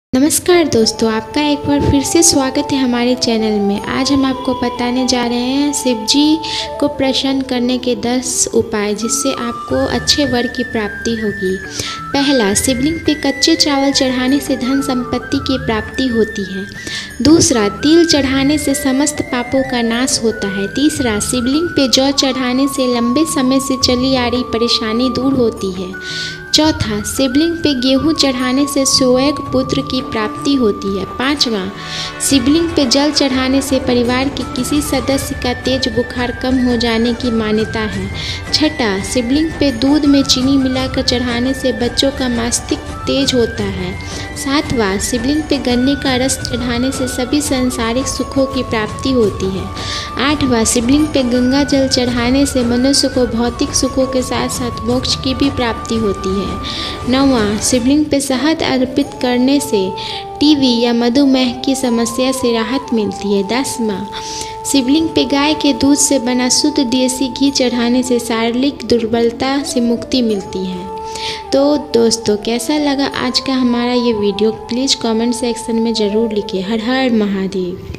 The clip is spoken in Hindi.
नमस्कार दोस्तों, आपका एक बार फिर से स्वागत है हमारे चैनल में। आज हम आपको बताने जा रहे हैं शिव जी को प्रसन्न करने के 10 उपाय जिससे आपको अच्छे वर की प्राप्ति होगी। पहला, शिवलिंग पे कच्चे चावल चढ़ाने से धन संपत्ति की प्राप्ति होती है। दूसरा, तिल चढ़ाने से समस्त पापों का नाश होता है। तीसरा, शिवलिंग पे जौ चढ़ाने से लंबे समय से चली आ रही परेशानी दूर होती है। चौथा, शिवलिंग पे गेहूं चढ़ाने से सोएग पुत्र की प्राप्ति होती है। पांचवा, शिवलिंग पे जल चढ़ाने से परिवार के किसी सदस्य का तेज बुखार कम हो जाने की मान्यता है। छठा, शिवलिंग पे दूध में चीनी मिलाकर चढ़ाने से बच्चों का मस्तिष्क तेज होता है। सातवां, शिवलिंग पे गन्ने का रस चढ़ाने से सभी सांसारिक सुखों की प्राप्ति होती है। आठवां, शिवलिंग पे गंगा जल चढ़ाने से मनुष्य को भौतिक सुखों के साथ साथ मोक्ष की भी प्राप्ति होती है। नौवां, शिवलिंग पे शहद अर्पित करने से टीबी या मधुमेह की समस्या से राहत मिलती है। 10वां, शिवलिंग पे गाय के दूध से बना शुद्ध देसी घी चढ़ाने से शारीरिक दुर्बलता से मुक्ति मिलती है। तो दोस्तों, कैसा लगा आज का हमारा ये वीडियो? प्लीज़ कमेंट सेक्शन में ज़रूर लिखिए। हर हर महादेव।